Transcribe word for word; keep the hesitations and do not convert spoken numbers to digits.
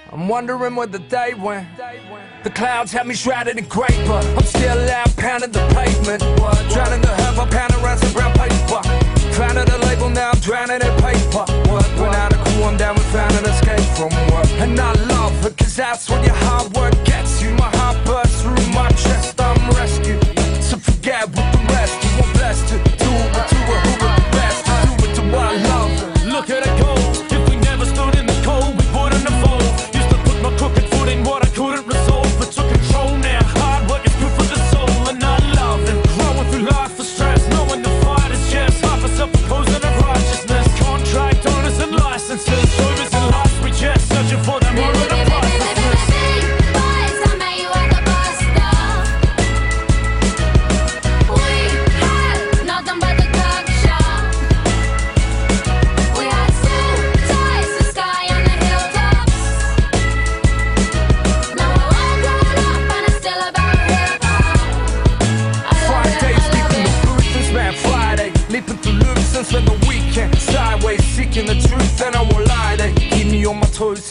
I'm wondering where the day went. The clouds have me shrouded in grey, but I'm still out pounding the pavement. Drowning the herb, I pound around some brown paper. Founded a label, now I'm drowning in paper. Went out of cool, I'm down with found an escape from work. And I love it, cause that's what your hard work gets you. My heart bursts through my chest, I'm rescued. So forget what the rest do, I'm blessed to do it to it, who would the best to do it to what I love. Look at it go, if we never stood in the cold, we wouldn't evolve. Used to put my crooked foot in what I couldn't resolve, but took control now. Hard work is good for the soul, and I love it. Growing through life for stress, knowing the fight is just half a self-opposing of righteousness. Contract owners and licenses, service and life we just searching for them all of the pricelessness. Spend the weekend sideways, seeking the truth, and I won't lie. They keep me on my toes